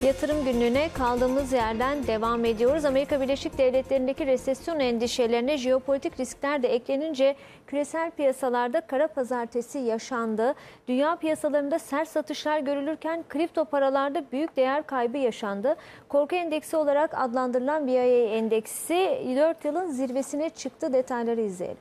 Yatırım günlüğüne kaldığımız yerden devam ediyoruz. Amerika Birleşik Devletleri'ndeki resesyon endişelerine jeopolitik riskler de eklenince küresel piyasalarda kara pazartesi yaşandı. Dünya piyasalarında sert satışlar görülürken kripto paralarda büyük değer kaybı yaşandı. Korku endeksi olarak adlandırılan VIX endeksi 4 yılın zirvesine çıktı. Detayları izleyelim.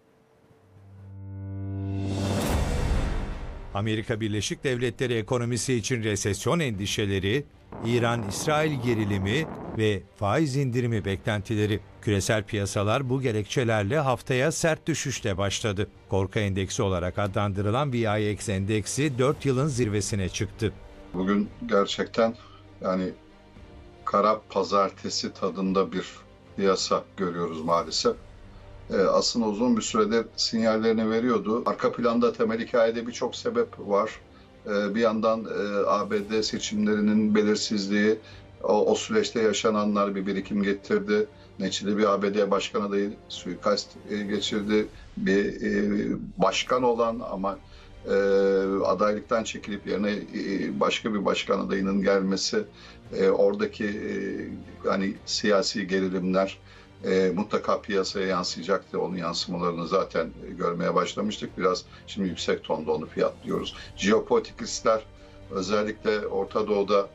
Amerika Birleşik Devletleri ekonomisi için resesyon endişeleri, İran-İsrail gerilimi ve faiz indirimi beklentileri. Küresel piyasalar bu gerekçelerle haftaya sert düşüşle başladı. Korku endeksi olarak adlandırılan VIX endeksi 4 yılın zirvesine çıktı. Bugün gerçekten kara pazartesi tadında bir piyasa görüyoruz maalesef. Aslında uzun bir süredir sinyallerini veriyordu. Arka planda temel hikayede birçok sebep var. Bir yandan ABD seçimlerinin belirsizliği, o süreçte yaşananlar bir birikim getirdi. Neticede bir ABD başkan adayı suikast geçirdi. Bir başkan olan ama adaylıktan çekilip yerine başka bir başkan adayının gelmesi, oradaki siyasi gerilimler mutlaka piyasaya yansıyacaktı. Onun yansımalarını zaten görmeye başlamıştık. Biraz şimdi yüksek tonda onu fiyatlıyoruz. Jeopolitik riskler, özellikle Orta Doğu'da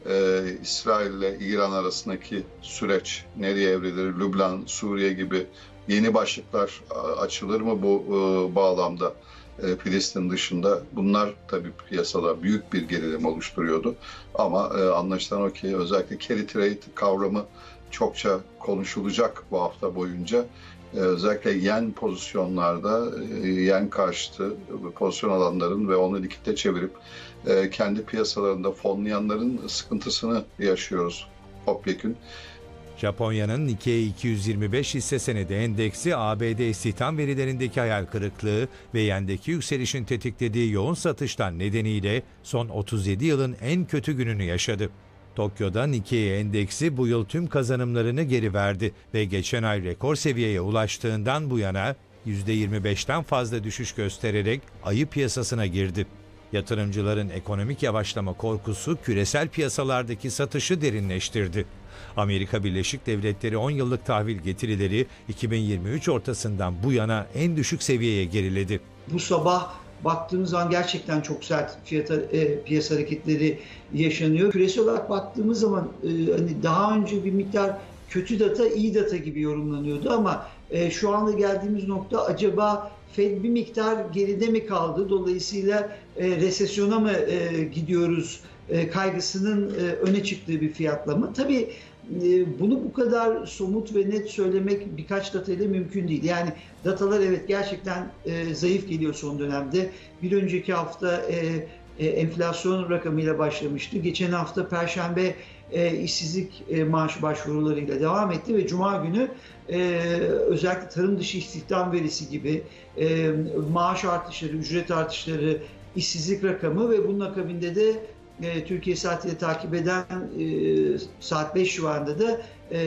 İsrail ile İran arasındaki süreç nereye evrilir? Lübnan, Suriye gibi yeni başlıklar açılır mı bu bağlamda? Filistin dışında bunlar tabii piyasada büyük bir gerilim oluşturuyordu. Ama anlaşılan o ki özellikle carry trade kavramı çokça konuşulacak bu hafta boyunca. Özellikle yen pozisyonlarda, yen karşıtı pozisyon alanların ve onu likitte çevirip kendi piyasalarında fonlayanların sıkıntısını yaşıyoruz topyekün. Japonya'nın Nikkei 225 hisse senedi endeksi ABD istihdam verilerindeki hayal kırıklığı ve yendeki yükselişin tetiklediği yoğun satışlar nedeniyle son 37 yılın en kötü gününü yaşadı. Tokyo'da Nikkei endeksi bu yıl tüm kazanımlarını geri verdi ve geçen ay rekor seviyeye ulaştığından bu yana %25'ten fazla düşüş göstererek ayı piyasasına girdi. Yatırımcıların ekonomik yavaşlama korkusu küresel piyasalardaki satışı derinleştirdi. Amerika Birleşik Devletleri 10 yıllık tahvil getirileri 2023 ortasından bu yana en düşük seviyeye geriledi. Bu sabah baktığımız zaman gerçekten çok sert piyasa hareketleri yaşanıyor. Küresel olarak baktığımız zaman daha önce bir miktar kötü data, iyi data gibi yorumlanıyordu ama şu anda geldiğimiz nokta acaba Fed bir miktar geride mi kaldı? Dolayısıyla resesyona mı gidiyoruz kaygısının öne çıktığı bir fiyatlama. Tabii bunu bu kadar somut ve net söylemek birkaç datayla mümkün değil. Yani datalar evet gerçekten zayıf geliyor son dönemde. Bir önceki hafta enflasyon rakamıyla başlamıştı. Geçen hafta Perşembe işsizlik maaş başvurularıyla devam etti ve Cuma günü özellikle tarım dışı istihdam verisi gibi maaş artışları, ücret artışları, işsizlik rakamı ve bunun akabinde de Türkiye saatiyle takip eden saat 5 civarında da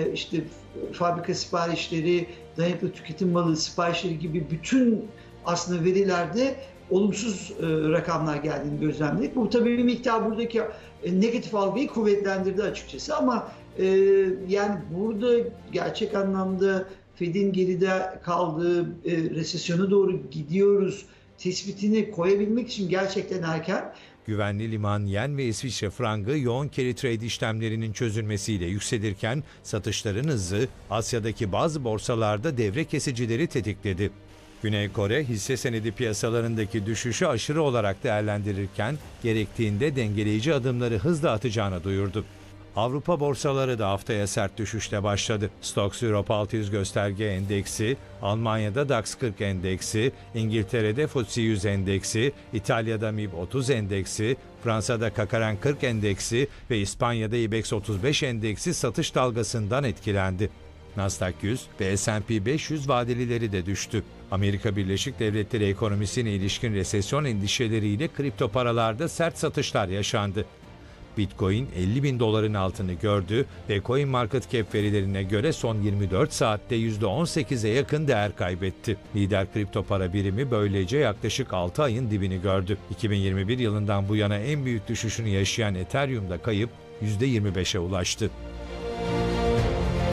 fabrika siparişleri, dayanıklı tüketim malı siparişleri gibi bütün aslında verilerde olumsuz rakamlar geldiğini gözlemledik. Bu tabii bir miktar buradaki negatif algıyı kuvvetlendirdi açıkçası ama yani burada gerçek anlamda Fed'in geride kaldığı resesyona doğru gidiyoruz tespitini koyabilmek için gerçekten erken. Güvenli liman yen ve İsviçre frangı yoğun carry trade işlemlerinin çözülmesiyle yükselirken satışların hızı Asya'daki bazı borsalarda devre kesicileri tetikledi. Güney Kore hisse senedi piyasalarındaki düşüşü aşırı olarak değerlendirirken gerektiğinde dengeleyici adımları hızla atacağını duyurdu. Avrupa borsaları da haftaya sert düşüşle başladı. Stoxx Europe 600 gösterge endeksi, Almanya'da DAX 40 endeksi, İngiltere'de FTSE 100 endeksi, İtalya'da MIB 30 endeksi, Fransa'da CAC 40 endeksi ve İspanya'da IBEX 35 endeksi satış dalgasından etkilendi. Nasdaq 100 ve S&P 500 vadelileri de düştü. Amerika Birleşik Devletleri ekonomisine ilişkin resesyon endişeleriyle kripto paralarda sert satışlar yaşandı. Bitcoin 50.000 doların altını gördü ve CoinMarketCap verilerine göre son 24 saatte %18'e yakın değer kaybetti. Lider kripto para birimi böylece yaklaşık 6 ayın dibini gördü. 2021 yılından bu yana en büyük düşüşünü yaşayan Ethereum'da kayıp %25'e ulaştı.